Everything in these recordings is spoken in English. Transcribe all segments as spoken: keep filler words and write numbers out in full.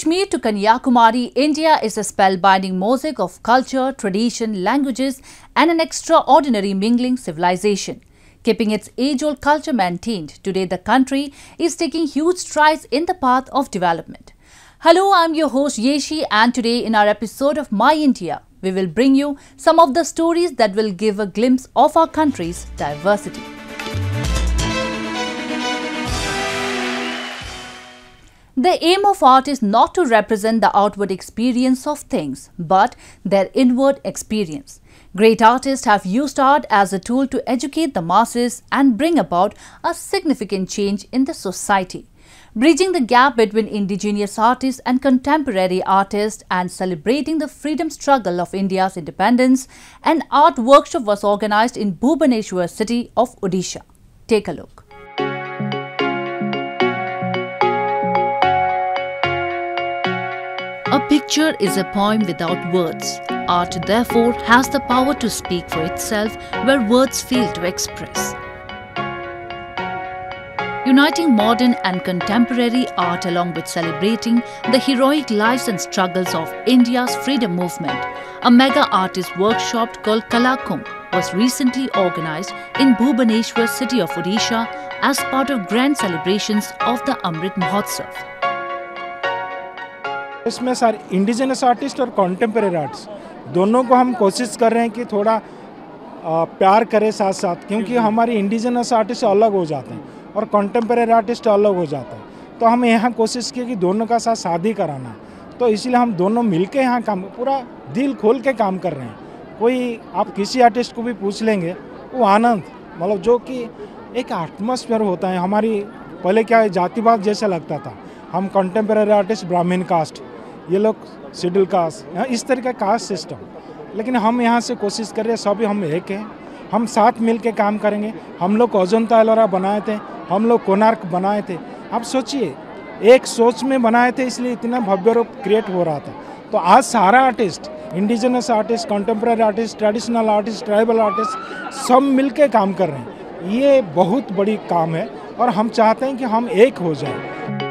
Kashmir to Kanyakumari, India is a spellbinding mosaic of culture, tradition, languages, and an extraordinary mingling civilization. Keeping its age-old culture maintained, today the country is taking huge strides in the path of development. Hello, I'm your host Yeshi, and today in our episode of My India, we will bring you some of the stories that will give a glimpse of our country's diversity. The aim of art is not to represent the outward experience of things, but their inward experience. Great artists have used art as a tool to educate the masses and bring about a significant change in the society. Bridging the gap between indigenous artists and contemporary artists and celebrating the freedom struggle of India's independence, an art workshop was organized in Bhubaneswar city of Odisha. Take a look. A picture is a poem without words. Art, therefore, has the power to speak for itself where words fail to express. Uniting modern and contemporary art along with celebrating the heroic lives and struggles of India's freedom movement, a mega artist workshop called Kalakumbh was recently organized in Bhubaneswar city of Odisha as part of grand celebrations of the Amrit Mahotsav. इसमें सारे indigenous artist और contemporary arts दोनों को हम कोशिश कर रहे हैं कि थोड़ा प्यार करें साथ साथ, क्योंकि हमारे इंडिजिनस आर्टिस्ट अलग हो जाते हैं और कॉन्टेम्परेरी आर्टिस्ट अलग हो जाते हैं। तो हम यहाँ कोशिश की कि दोनों का साथ शादी कराना, तो इसलिए हम दोनों मिलके यहाँ काम पूरा दिल खोल के काम कर रहे हैं। कोई आप किसी आर्टिस्ट को भी पूछ लेंगे, वो आनंद मतलब जो कि एक एटमॉस्फेयर होता है। हमारी पहले क्या जातिवाद जैसा लगता था, हम कॉन्टेम्परेरी आर्टिस्ट ब्राह्मण कास्ट, ये लोग शेड्यूल कास्ट, इस तरह का कास्ट सिस्टम। लेकिन हम यहाँ से कोशिश कर रहे हैं, सभी हम एक हैं, हम साथ मिल के काम करेंगे। हम लोग अजंता एलोरा बनाए थे, हम लोग कोणार्क बनाए थे। आप सोचिए, एक सोच में बनाए थे, इसलिए इतना भव्य रूप क्रिएट हो रहा था। तो आज सारा artist, indigenous artist, contemporary artist, traditional artist, tribal artist सब मिल के काम कर रहे हैं। ये बहुत बड़ी काम है और हम चाहते हैं कि हम एक हो जाए।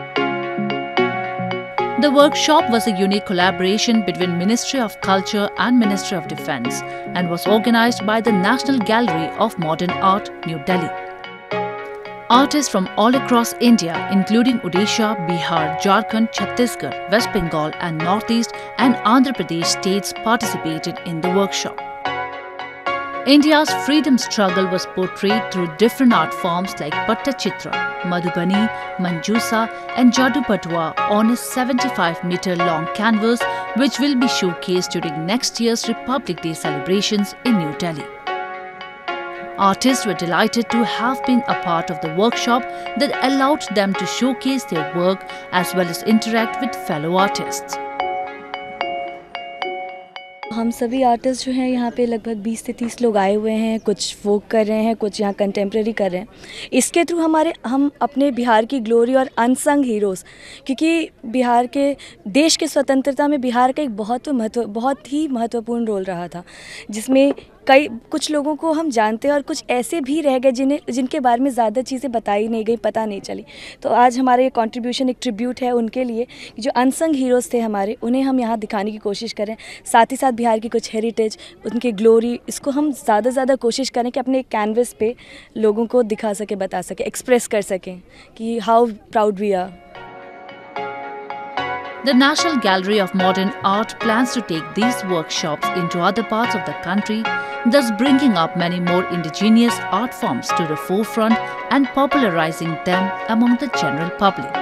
The workshop was a unique collaboration between Ministry of Culture and Ministry of Defence and was organized by the National Gallery of Modern Art, New Delhi. Artists from all across India, including Odisha, Bihar, Jharkhand, Chhattisgarh, West Bengal and Northeast and Andhra Pradesh states participated in the workshop. India's freedom struggle was portrayed through different art forms like Pattachitra, Madhubani, Manjusa and Jadu Patwa on a seventy-five meter long canvas, which will be showcased during next year's Republic Day celebrations in New Delhi. Artists were delighted to have been a part of the workshop that allowed them to showcase their work as well as interact with fellow artists. हम सभी artist जो हैं यहाँ पे लगभग बीस से तीस लोग आए हुए हैं। कुछ फोक कर रहे हैं, कुछ यहाँ कंटेम्प्रेरी कर रहे हैं। इसके थ्रू हमारे हम अपने बिहार की ग्लोरी और अनसंग हीरोज़, क्योंकि बिहार के देश के स्वतंत्रता में बिहार का एक बहुत महत्व बहुत ही महत्वपूर्ण रोल रहा था, जिसमें कई कुछ लोगों को हम जानते हैं और कुछ ऐसे भी रह गए जिन्हें जिनके बारे में ज़्यादा चीज़ें बताई नहीं गई, पता नहीं चली। तो आज हमारे ये कंट्रीब्यूशन एक ट्रिब्यूट है उनके लिए, जो अनसंग हीरोज़ थे हमारे, उन्हें हम यहाँ दिखाने की कोशिश करें। साथ ही साथ बिहार की कुछ हेरिटेज, उनकी ग्लोरी, इसको हम ज़्यादा से ज़्यादा कोशिश करें कि अपने कैनवस पे लोगों को दिखा सके, बता सके, एक्सप्रेस कर सकें कि how proud we are. The National Gallery of Modern Art plans to take these workshops into other parts of the country, thus bringing up many more indigenous art forms to the forefront and popularizing them among the general public.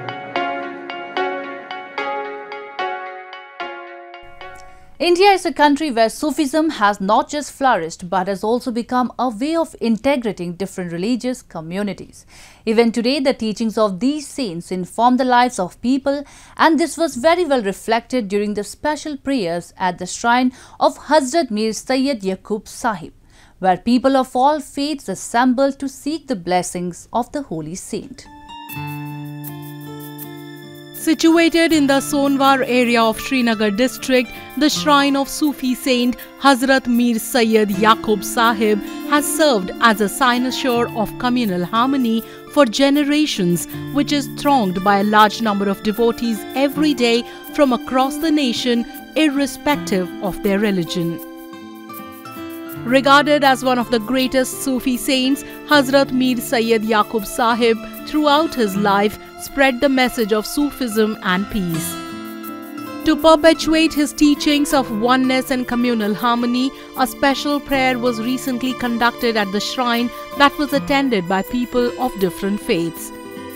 India is a country where Sufism has not just flourished but has also become a way of integrating different religious communities. Even today, the teachings of these saints inform the lives of people, and this was very well reflected during the special prayers at the shrine of Hazrat Mir Sayyid Yaqub Sahib, where people of all faiths assembled to seek the blessings of the holy saint. Situated in the Sonwar area of Srinagar district, the shrine of Sufi saint Hazrat Mir Sayyid Yaqub Sahib has served as a cynosure of communal harmony for generations, which is thronged by a large number of devotees every day from across the nation, irrespective of their religion. Regarded as one of the greatest Sufi saints, Hazrat Mir Sayyid Yaqub Sahib throughout his life spread the message of Sufism and peace. To perpetuate his teachings of oneness and communal harmony, a special prayer was recently conducted at the shrine that was attended by people of different faiths.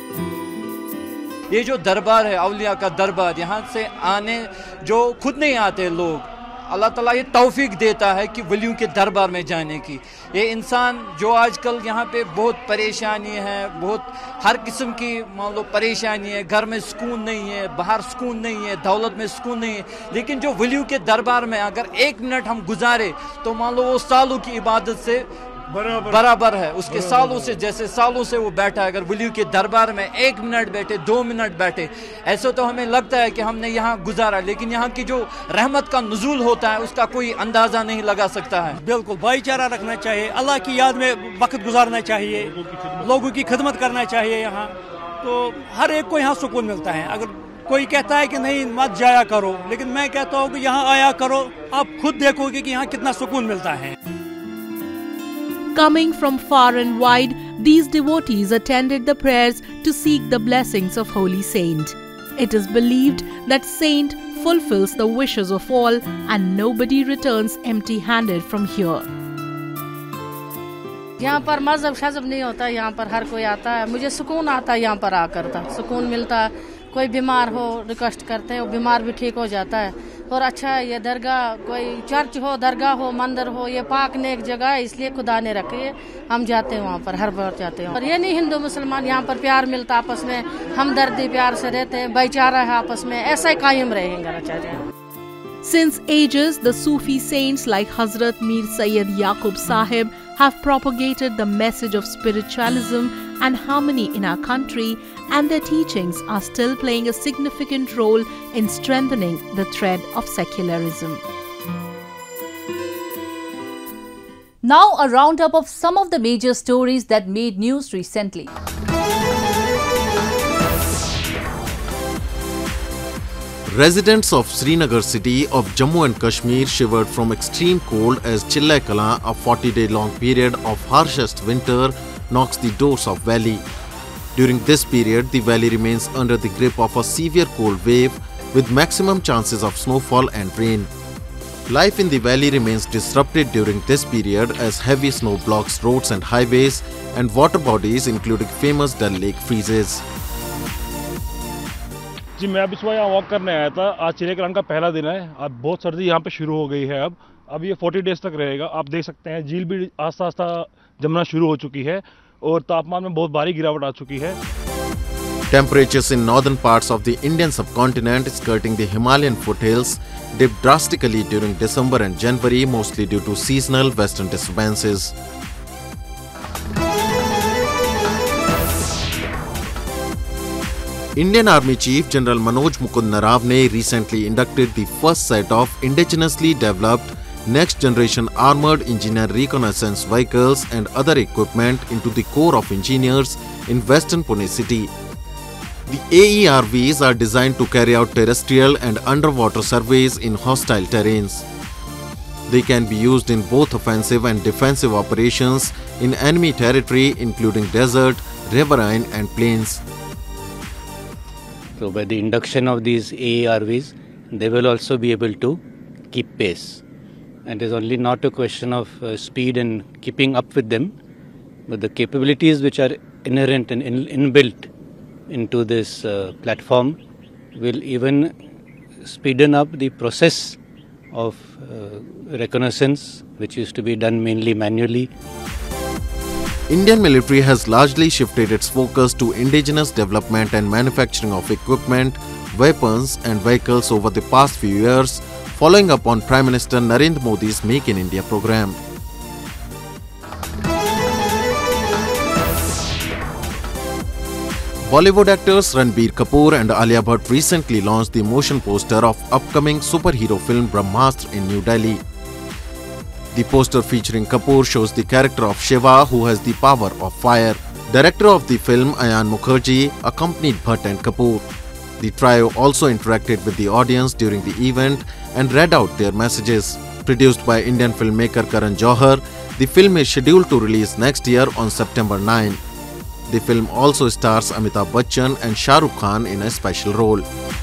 ये जो दरबार है, औलिया का दरबार, यहाँ से आने जो खुद नहीं आते लोग, अल्लाह ताला ये तौफीक देता है कि वलियों के दरबार में जाने की। ये इंसान जो आजकल यहाँ पे बहुत परेशानी है, बहुत हर किस्म की मान लो परेशानी है, घर में सुकून नहीं है, बाहर सुकून नहीं है, दौलत में सुकून नहीं है, लेकिन जो वलियों के दरबार में अगर एक मिनट हम गुजारे तो मान लो वो सालों की इबादत से बराबर बराबर है, उसके सालों से, जैसे सालों से वो बैठा है। अगर वलियों के दरबार में एक मिनट बैठे, दो मिनट बैठे, ऐसा तो हमें लगता है कि हमने यहाँ गुजारा, लेकिन यहाँ की जो रहमत का नुज़ूल होता है उसका कोई अंदाज़ा नहीं लगा सकता है। बिल्कुल भाईचारा रखना चाहिए, अल्लाह की याद में वक्त गुजारना चाहिए, लोगों की खिदमत करना चाहिए यहाँ, तो हर एक को यहाँ सुकून मिलता है। अगर कोई कहता है कि नहीं मत जाया करो, लेकिन मैं कहता हूँ कि यहाँ आया करो, आप खुद देखोगे कि यहाँ कितना सुकून मिलता है। Coming from far and wide, these devotees attended the prayers to seek the blessings of Holy Saint. It is believed that Saint fulfills the wishes of all and nobody returns empty-handed from here. यहाँ पर मजहब शजब नहीं होता, यहाँ पर हर कोई आता है, मुझे सुकून आता है यहाँ पर आकर, था सुकून मिलता है। कोई बीमार हो रिक्वेस्ट करते हैं, वो बीमार भी ठीक हो जाता है। और अच्छा है ये दरगाह, कोई चर्च हो, दरगाह हो, मंदिर हो, ये पाक नेक जगह है, इसलिए खुदा ने रखी है, हम जाते हैं वहाँ पर, हर बार जाते हैं। और ये नहीं हिंदू मुसलमान, यहाँ पर प्यार मिलता आपस में, हमदर्दी प्यार से रहते हैं, भाईचारा है आपस में, ऐसा ही कायम रहेगा चाहिए। Since ages, the Sufi saints like Hazrat Mir Sayyid Yaqub Sahib have propagated the message of spiritualism and harmony in our country, and their teachings are still playing a significant role in strengthening the thread of secularism. Now a roundup of some of the major stories that made news recently. Residents of Srinagar city of Jammu and Kashmir shivered from extreme cold as Chillai Kala, a forty-day long period of harshest winter, knocks the doors of valley. During this period, the valley remains under the grip of a severe cold wave with maximum chances of snowfall and rain. Life in the valley remains disrupted during this period as heavy snow blocks roads and highways, and water bodies including famous Dal Lake freezes. जी मैं अभी सुबह यहाँ walk करने आया था। आज चिल्लाई कलां का पहला दिन है। अब बहुत सर्दी यहाँ पे शुरू हो गई है। अब अब ये चालीस डेज तक रहेगा। आप देख सकते हैं झील भी आस्ता आस्ता जमना शुरू हो चुकी है और तापमान में बहुत भारी गिरावट आ चुकी है। Temperatures in northern parts of the Indian subcontinent skirting the Himalayan foothills dipped drastically during December and January, mostly due to seasonal western disturbances. Indian Army Chief General Manoj Mukund Naravne recently inducted the first set of indigenously developed next-generation armored engineer reconnaissance vehicles and other equipment into the Corps of Engineers in Western Pune city. The A E R Vs are designed to carry out terrestrial and underwater surveys in hostile terrains. They can be used in both offensive and defensive operations in enemy territory including desert, riverine and plains. So by the induction of these A E R Vs, they will also be able to keep pace. And it is only not a question of uh, speed and keeping up with them, but the capabilities which are inherent and in, inbuilt into this uh, platform will even speeden up the process of uh, reconnaissance, which used to be done mainly manually. Indian military has largely shifted its focus to indigenous development and manufacturing of equipment, weapons and vehicles over the past few years, following up on Prime Minister Narendra Modi's Make in India program. Bollywood actors Ranbir Kapoor and Alia Bhatt recently launched the motion poster of upcoming superhero film Brahmastra in New Delhi. The poster featuring Kapoor shows the character of Shiva, who has the power of fire. Director of the film, Ayan Mukherjee, accompanied Bhatt and Kapoor. The trio also interacted with the audience during the event and read out their messages. Produced by Indian filmmaker Karan Johar, the film is scheduled to release next year on September ninth. The film also stars Amitabh Bachchan and Shah Rukh Khan in a special role.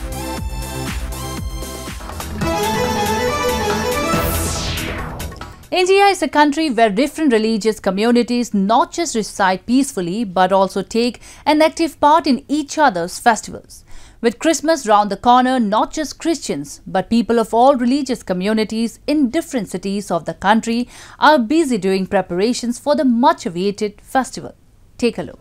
India is a country where different religious communities not just reside peacefully but also take an active part in each other's festivals. With Christmas round the corner, not just Christians but people of all religious communities in different cities of the country are busy doing preparations for the much-awaited festival. Take a look.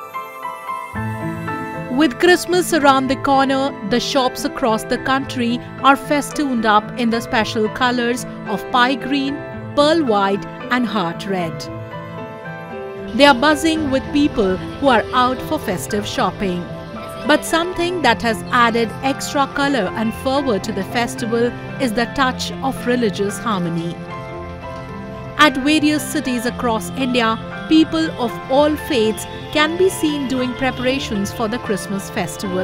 With Christmas around the corner, the shops across the country are festooned up in the special colors of pie green, pearl white and heart red. They are buzzing with people who are out for festive shopping. But something that has added extra color and fervor to the festival is the touch of religious harmony. At various cities across India, people of all faiths can be seen doing preparations for the Christmas festival.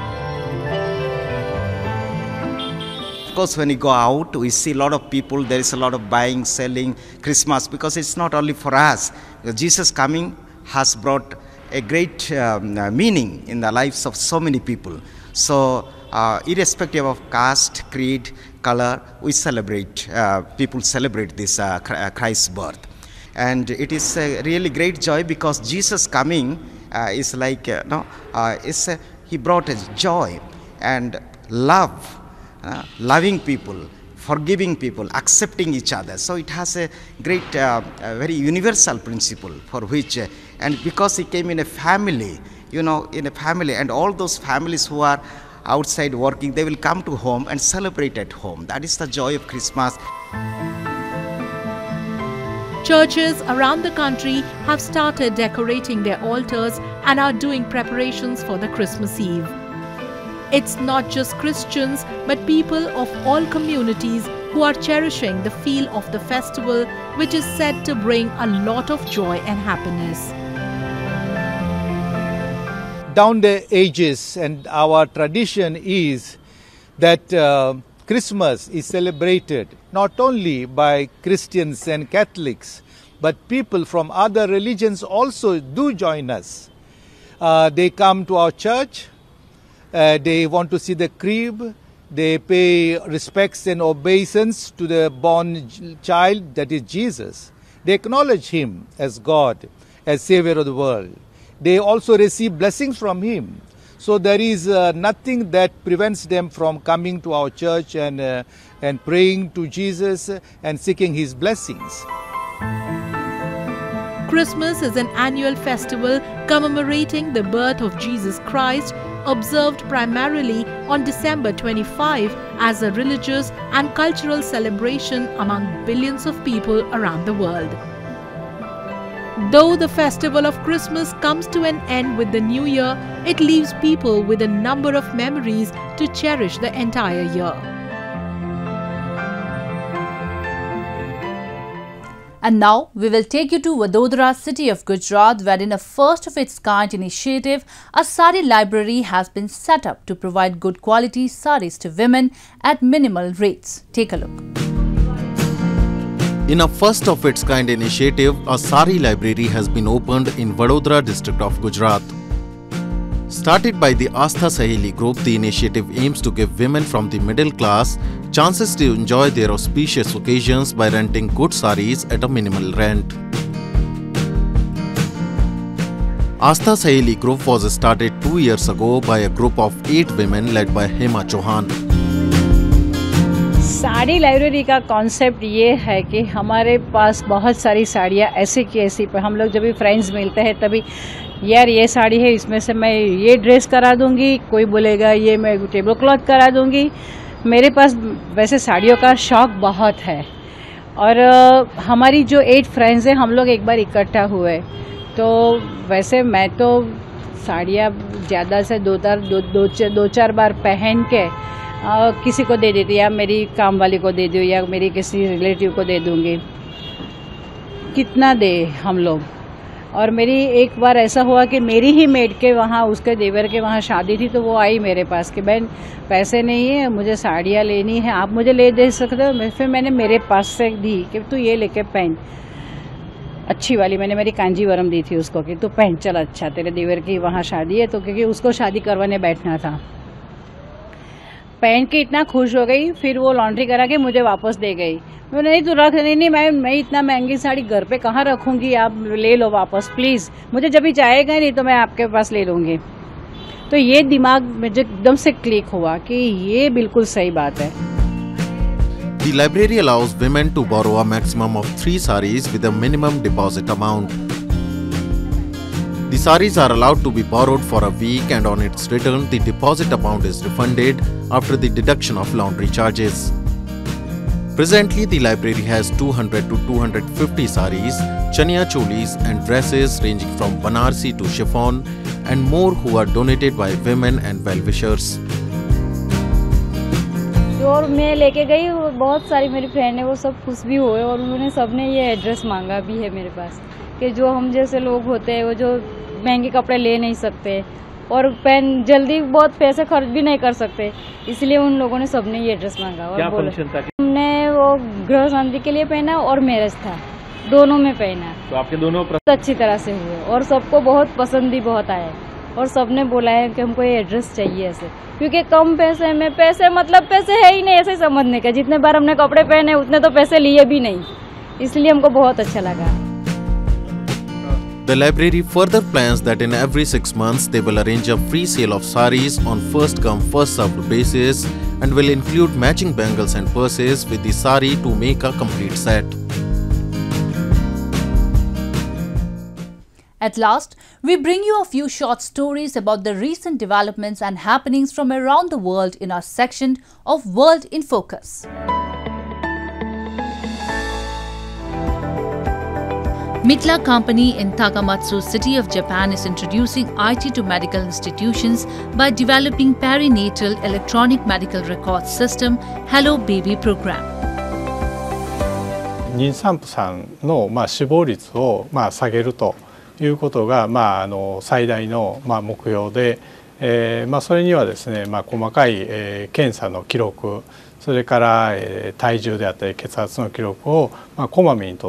Of course, when you go out, we see a lot of people, there is a lot of buying, selling Christmas, because it's not only for us. Jesus coming has brought a great um, uh, meaning in the lives of so many people. So, uh, irrespective of caste, creed, color, we celebrate, uh, people celebrate this uh, Christ's birth. And it is a really great joy because Jesus coming uh, is like, uh, no, uh, it's a, he brought us joy and love, uh, loving people, forgiving people, accepting each other. So it has a great, uh, a very universal principle for which, uh, and because he came in a family, you know, in a family, and all those families who are outside working, they will come to home and celebrate at home. That is the joy of Christmas. Churches around the country have started decorating their altars and are doing preparations for the Christmas Eve. It's not just Christians, but people of all communities who are cherishing the feel of the festival, which is said to bring a lot of joy and happiness. Down the ages, and our tradition is that uh, Christmas is celebrated not only by Christians and Catholics, but people from other religions also do join us. Uh, they come to our church, uh, they want to see the crib, they pay respects and obeisance to the born child, that is Jesus. They acknowledge him as God, as Savior of the world. They also receive blessings from him. So there is uh, nothing that prevents them from coming to our church and, uh, and praying to Jesus and seeking his blessings. Christmas is an annual festival commemorating the birth of Jesus Christ, observed primarily on December twenty-fifth as a religious and cultural celebration among billions of people around the world. Though the festival of Christmas comes to an end with the New Year, it leaves people with a number of memories to cherish the entire year. And now we will take you to Vadodara, city of Gujarat, where in a first-of-its-kind initiative, a sari library has been set up to provide good quality saris to women at minimal rates. Take a look. In a first-of-its-kind initiative, a sari library has been opened in Vadodara district of Gujarat. Started by the Astha Saheli group, the initiative aims to give women from the middle class chances to enjoy their auspicious occasions by renting good saris at a minimal rent. Astha Saheli group was started two years ago by a group of eight women led by Hema Chauhan. Sari library का concept ये है कि हमारे पास बहुत सारी साड़ियाँ ऐसे की ऐसी पर हम लोग जब भी फ्रेंड्स मिलते हैं तभी यार ये साड़ी है, इसमें से मैं ये ड्रेस करा दूंगी, कोई बोलेगा ये मैं टेबल क्लॉथ करा दूंगी। मेरे पास वैसे साड़ियों का शौक़ बहुत है और हमारी जो एट फ्रेंड्स हैं हम लोग एक बार इकट्ठा हुए तो वैसे मैं तो साड़ियाँ ज़्यादा से दो चार दो, दो, दो चार बार पहन के आ, किसी को दे देती या मेरी काम वाली को दे दूँ या मेरी किसी रिलेटिव को दे दूँगी। कितना दे हम लोग और मेरी एक बार ऐसा हुआ कि मेरी ही मेड के वहाँ उसके देवर के वहाँ शादी थी, तो वो आई मेरे पास कि बहन पैसे नहीं है, मुझे साड़ियाँ लेनी है, आप मुझे ले दे सकते हो। फिर मैंने मेरे पास से दी कि तू ये लेके पहन, अच्छी वाली मैंने मेरी कांजीवरम दी थी उसको कि तू पहन, चल अच्छा तेरे देवर की वहाँ शादी है, तो क्योंकि उसको शादी करवाने बैठना था। पहन के इतना खुश हो गई, फिर वो लॉन्ड्री करा के मुझे वापस दे गई। मैं नहीं तू रख, नहीं नहीं मैं मैं इतना महंगी साड़ी घर पे कहाँ रखूँगी, आप ले लो वापस प्लीज़, मुझे जब भी जाएगा नहीं तो मैं आपके पास ले लूँगी। तो ये दिमाग में जो एकदम से क्लिक हुआ कि ये बिल्कुल सही बात है। The library allows women to borrow a maximum of three saris with a minimum deposit amount. The saris are allowed to be borrowed for a week, and on its return, the deposit amount is refunded after the deduction of laundry charges. Presently, the library has two hundred to two hundred fifty saris, chaniya cholis and dresses ranging from Banarsi to chiffon, and more who are donated by women and well-wishers. और मैं लेके गई, बहुत सारी मेरी friend है वो सब खुश भी हुए, और उन्होंने सबने ये एड्रेस मांगा भी है मेरे पास कि जो हम जैसे लोग होते हैं वो जो महंगे कपड़े ले नहीं सकते और पहन जल्दी बहुत पैसे खर्च भी नहीं कर सकते, इसलिए उन लोगों ने सबने ये एड्रेस मांगा। और बोला हमने वो गृह शांति के लिए पहना और मैरिज था, दोनों में पहना। तो आपके दोनों अच्छी तरह से हुए और सबको बहुत पसंद भी बहुत आया, और सबने बोला है कि हमको ये एड्रेस चाहिए ऐसे, क्योंकि कम पैसे में, पैसे मतलब पैसे है ही नहीं ऐसे समझने का, जितने बार हमने कपड़े पहने उतने तो पैसे लिए भी नहीं, इसलिए हमको बहुत अच्छा लगा। The library further plans that in every six months they will arrange a free sale of saris on first come first served basis and will include matching bangles and purses with the sari to make a complete set. At last, we bring you a few short stories about the recent developments and happenings from around the world in our section of World in Focus. Mitla Company in Takamatsu city of Japan is introducing I T to medical institutions by developing perinatal electronic medical record system Hello Baby program. 妊産婦さんのまあ死亡率をまあ下げるということがまああの最大のまあ目標で、えー、まあそれにはですね、まあ細かいえー検査の記録、それからえー体重であったり血圧の記録をまあこまめにとって、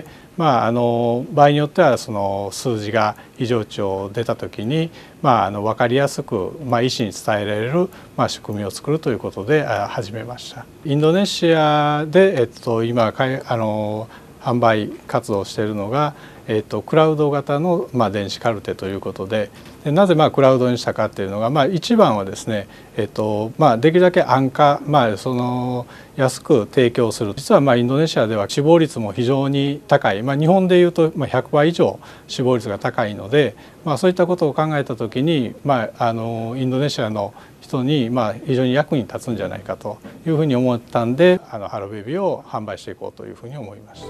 まああの場合によってはその数字が異常値を出たときにまああの分かりやすくまあ医師に伝えられるまあ仕組みを作るということで始めました。インドネシアでえっと今かいあの販売活動をしているのが、えー、とクラウド型の、まあ、電子カルテということで、でなぜまあクラウドにしたかっていうのが、まあ、一番はですね、えーとまあ、できるだけ安価、まあ、その安く提供する。実はまあインドネシアでは死亡率も非常に高い、まあ、日本でいうとまあひゃくばい以上死亡率が高いので、まあ、そういったことを考えたときに、まあ、あのインドネシアの人にまあ非常に役に立つんじゃないかというふうに思ったんで、あのハローベイビーを販売していこうというふうに思いました。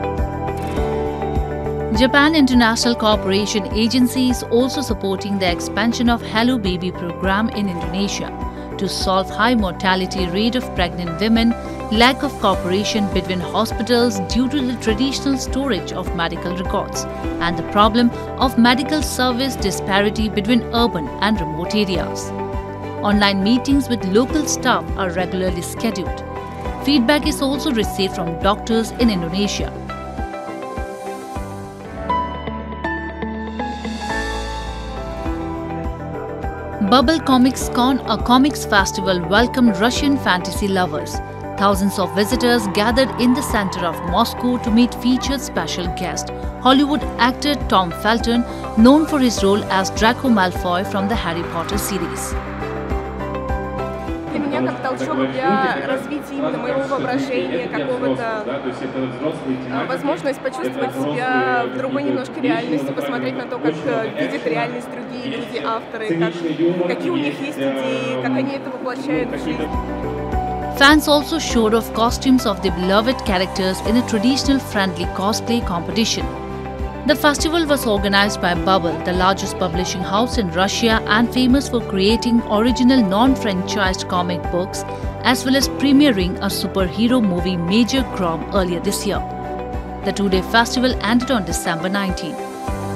Japan International Cooperation Agency is also supporting the expansion of Hello Baby program in Indonesia to solve high mortality rate of pregnant women, lack of cooperation between hospitals due to the traditional storage of medical records, and the problem of medical service disparity between urban and remote areas. Online meetings with local staff are regularly scheduled. Feedback is also received from doctors in Indonesia. Bubble Comics Con, a comics festival, welcomed Russian fantasy lovers. Thousands of visitors gathered in the center of Moscow to meet featured special guest, Hollywood actor Tom Felton, known for his role as Draco Malfoy from the Harry Potter series. Для меня как толчок для развития именно моего воображения, какого-то возможность почувствовать себя в другой немножко реальности, посмотреть на то, как видят реальность другие люди, авторы, как, какие у них есть идеи, как они это воплощают в жизнь. Fans also showed off costumes of their beloved characters in a traditional friendly cosplay competition. The festival was organized by Bubble, the largest publishing house in Russia and famous for creating original non-franchised comic books, as well as premiering a superhero movie Major Grom earlier this year. The two-day festival ended on December nineteenth.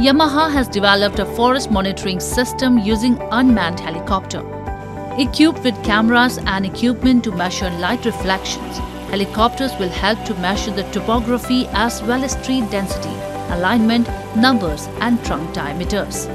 Yamaha has developed a forest monitoring system using unmanned helicopter. Equipped with cameras and equipment to measure light reflections, helicopters will help to measure the topography as well as tree density, alignment, numbers and trunk diameters.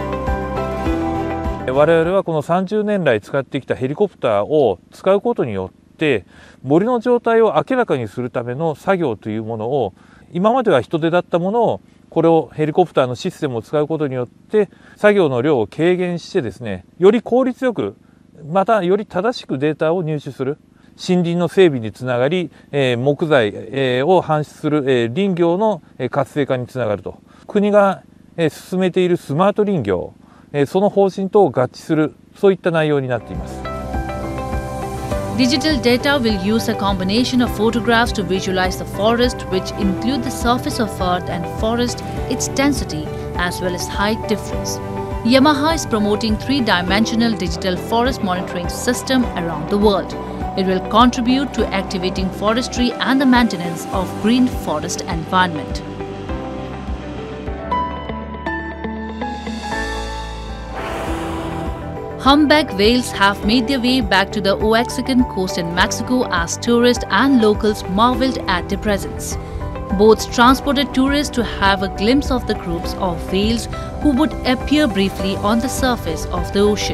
我々はこのさんじゅうねん来使ってきたヘリコプターを使うことによって森の状態を明らかにするための作業というものを今までは人手だったものをこれをヘリコプターのシステムを使うことによって作業の量を軽減してですね、より効率よくまたより正しくデータを入手する、森林の整備につながり、えー、木材、えー、を搬出する、えー、林業の活性化につながると。国が、えー、進めているスマート林業、えー、その方針と合致する、そういった内容になっています。 Digital data will use a combination of photographs to visualize the forest, which include the surface of earth and forest, its density, as well as height difference. Yamaha is promoting three-dimensional digital forest monitoring system around the world. It will contribute to activating forestry and the maintenance of green forest environment. Humpback whales have made their way back to the Oaxacan coast in Mexico as tourists and locals marveled at their presence. Boats transported tourists to have a glimpse of the groups of whales who would appear briefly on the surface of the ocean.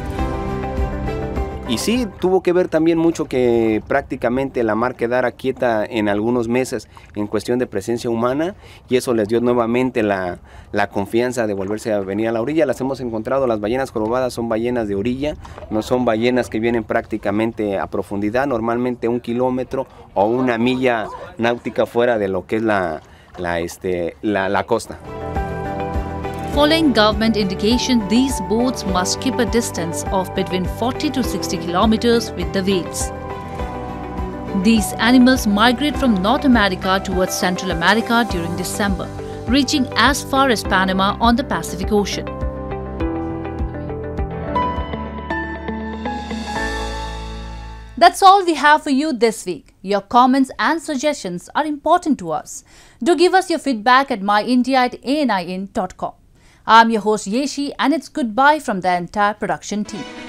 Y sí, tuvo que ver también mucho que prácticamente la mar quedara quieta en algunos meses en cuestión de presencia humana y eso les dio nuevamente la, la confianza de volverse a venir a la orilla. Las hemos encontrado, las ballenas jorobadas son ballenas de orilla, no son ballenas que vienen prácticamente a profundidad, normalmente un kilómetro o una milla náutica fuera de lo que es la, la, este, la, la costa. Following government indication, these boats must keep a distance of between forty to sixty kilometers with the whales. These animals migrate from North America towards Central America during December, reaching as far as Panama on the Pacific Ocean. That's all we have for you this week. Your comments and suggestions are important to us. Do give us your feedback at my india at a n i n dot com. I'm your host Yeshi and it's goodbye from the entire production team.